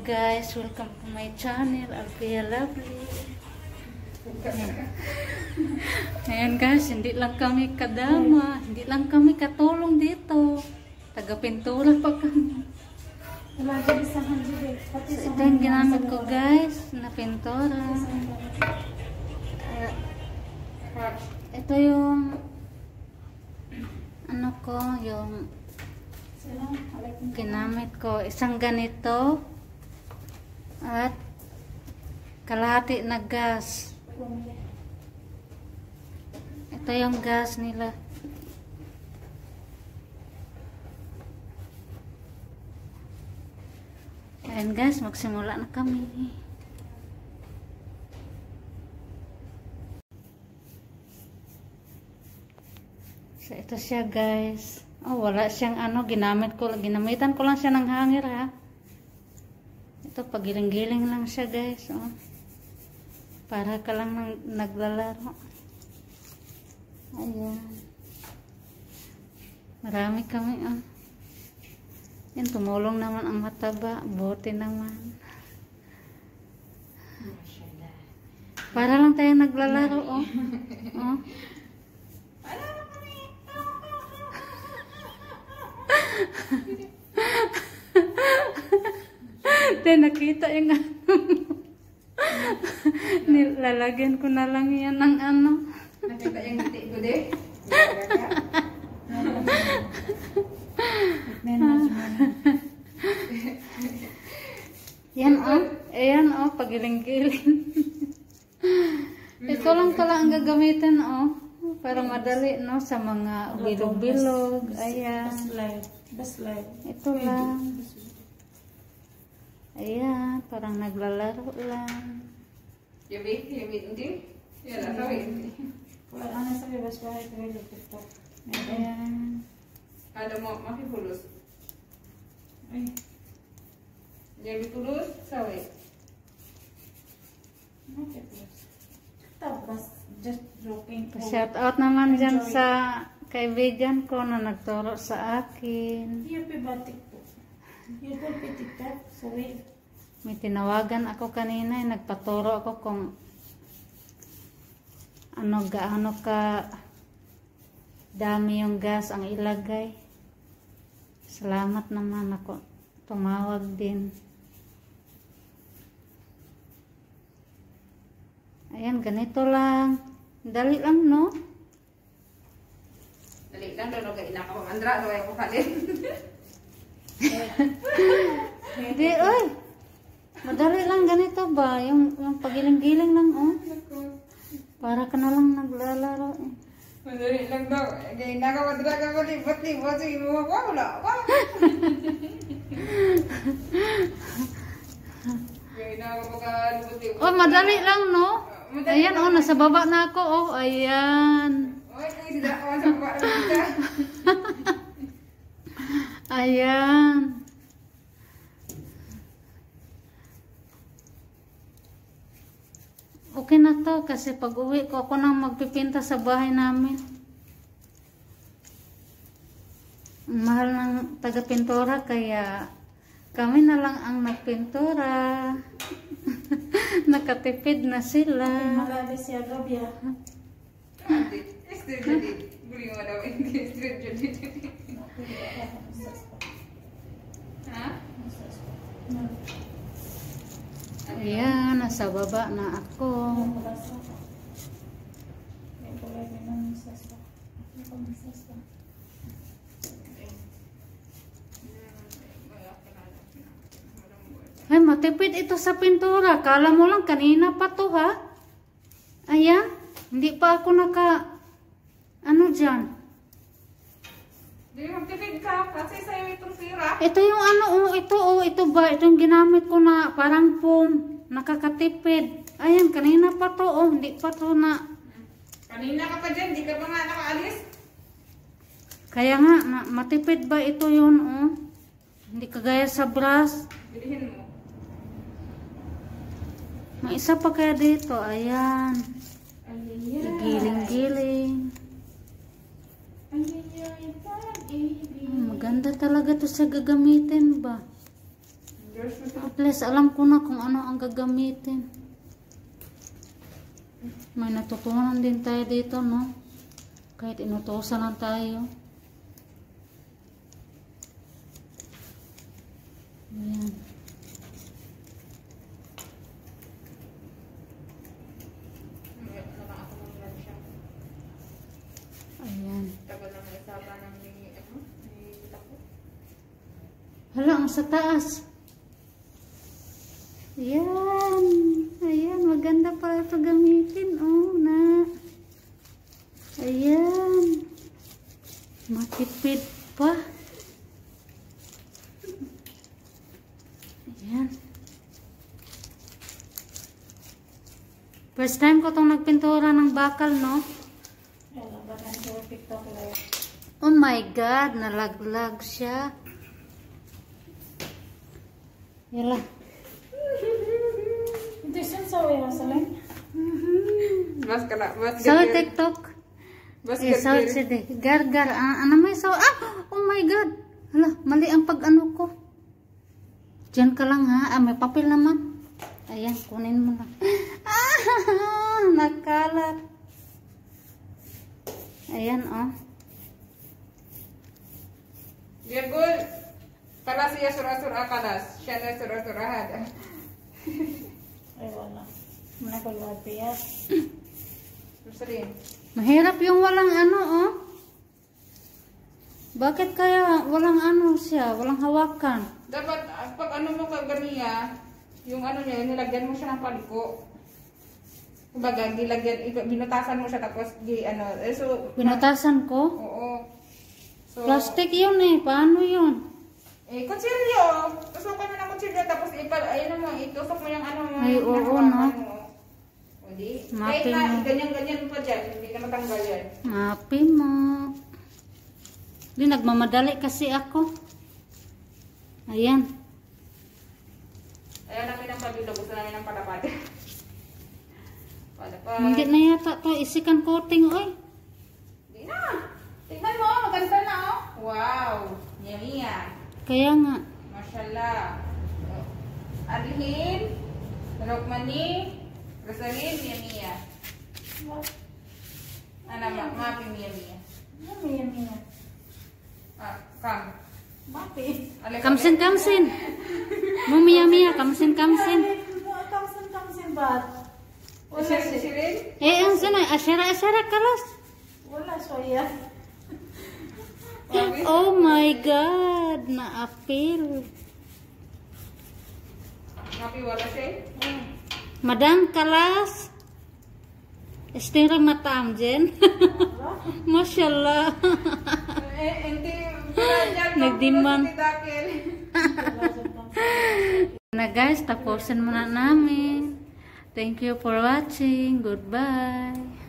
guys, welcome to my channel, Alfia Lovely. Ayan guys, hindi lang kami kadama, hindi lang kami katulong dito. Taga-pintura pa kami. So, ito yung ginamit ko guys, na pintura. Ito yung ano ko, yung ginamit ko. Isang ganito at kalahati na gas. Ito yung gas nila. Ayan guys, magsimula na kami. So ito siya guys. Oh, wala siyang ano, ginamitan ko lang siya ng hanger ha. Ito, pagiling-giling lang siya guys. Oh. Para ka lang naglalaro. Ayan. Marami kami oh. Yan, tumulong naman ang mataba. Buti naman. Para lang tayo naglalaro oh. Oh. Then nakita yung ano. Nilalagyan ko na lang yan ng ano. Nakita yung ngiti ko din. Yan oh. Ayan oh, pagiling-giling. Ito lang pala ang gagamitin oh. Para madali no sa mga bilog-bilog. Ayan. Best light. Ito lang. Ayan, parang naglalaro lang. Yabi hindi. Yan na kami. Wala ana sa bebas bahay ko yung TikTok. Ayan. Ada mo makipulos. Ay, Yabi pulos sawi. okay please. Tapos just joking. Shout out naman dyan sa kaibigan ko na nagturo sa akin. Yung pibatik po. Yung po TikTok. Sorry. May tinawagan ako kanina, nagpaturo ako kung ano gaano ka dami yung gas ang ilagay. Salamat naman ako. Tumawag din. Ayan, ganito lang. Dali lang, no? Dali lang daw kay ina ka pamandra daw ay ko kalin. Hindi, oy. Madali lang ganito ba? Yung pagiling-giling lang, oh. Para ka na lang naglalaro, eh. Madali lang daw. Kay ina ka pamandra ka malibot-libot sige mo wala. Kay ina ka pagkalibot-libot. Oh, madali lang, no? Ayan, oh, nasa baba na ako, oh. Ayan. Oy, kay sila ka sa baba kita. Ayan. Okay na to kasi pag uwi ko ako nang magpipinta sa bahay namin. Mahal ng taga-pintura kaya kami na lang ang nagpintura. Nakatipid na sila. Malabi siya gabi ah. Street judit. Buli mo daw English street judit. Ha? Ayan, nasa baba na ako. Ay, matipid ito sa pintura. Kala mo lang kanina pa to ha. Ayan, hindi pa ako ano dyan. Di magtipid ka kasi sa'yo itong sira. Ito yung ano, ito ba? Ito yung ginamit ko na parang foam. Nakakatipid. Ayan, kanina pa to, oh. Hindi pa to na. Kanina ka pa dyan, di ka pa nga nakaalis. Kaya nga, matipid ba ito yun, oh. Hindi kagaya sa brush. Bilihin mo. May isa pa kaya dito, ayan. Giling-giling. Maganda talaga to sa gagamitin ba? At least alam ko na kung ano ang gagamitin. May natutunan din tayo dito, no? Kahit inutusan lang tayo. Ayan. Ayan. Tagal na may saba ng tako. Hala, ang sa taas. Ayan. Ayan, maganda pala ito gamitin. Oh, na. Ayan. Matipid pa. Ayan. First time ko itong nagpintura ng bakal, no? Wala ba nang sa TikTok live? Oh my God, nalaglag siya. Yala. Hindi siya sa wala sa line. Bas ka na. Bas Sa TikTok. Bas Sa sige. Gar. Ano may sa? Oh my God. Hala, mali ang pag-ano ko. Diyan ka lang ha. May papel naman. Ayan, kunin mo lang. Nakalat. Ayan, oh. Virgul. Kalas siya surah-surah kalas. Siya na surah-surahan. Ay wala. Mana ko luwag ya. Susarin. Mahirap yung walang ano, oh. Bakit kaya walang ano siya? Walang hawakan? Dapat pag ano mo kag ganiya, yung ano niya, nilagyan mo siya ng paliko. Kumbaga, binutasan mo siya tapos so Pinutasan ko? oo. So, Plastic yun eh. Paano yun? kutsilyo. Tusukan mo ng kutsilyo tapos itusok mo yung ano mo. Ay, yung oo, nahawakan no? mo. O di. Mapping Kahit na mo. ganyan-ganyan pa dyan, hindi na matanggal yan. Mapi mo. Di, nagmamadali kasi ako. Ayan. Ayan namin ang pagdilo. Gusto namin ng palapad. Palapad. Hindi na yata to. Isikan coating, oy. Hindi na. Tignan mo, maganda na oh. Wow. Yummy yan. Kaya nga. Mashallah. Arlene, Rokmani, Rosalyn, Yummy yan. Ano, mapping Yummy yan. Yummy. Kam. Mapi. Kamsin. Mumia, kamsin. Kamsin ba? Wala Shirin? Ang sana, asyara kalas. Wala soya. Oh my God. Naapil. Mapi wala siya? Madang kalas. Estirang matam, Jen. Mashallah. Hindi. Nagdiman. Na guys, tapusin muna namin. Thank you for watching. Goodbye.